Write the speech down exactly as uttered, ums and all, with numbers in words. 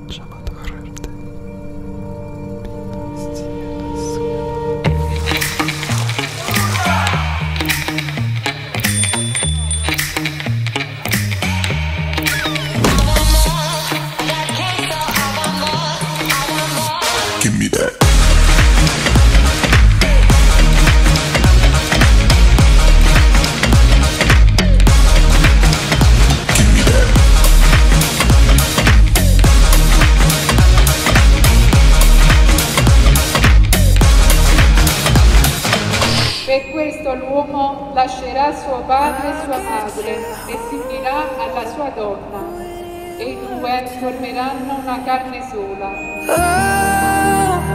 llamado a agarrarte. Give me that. Per questo l'uomo lascerà suo padre e sua madre e si unirà alla sua donna, e i due formeranno una carne sola.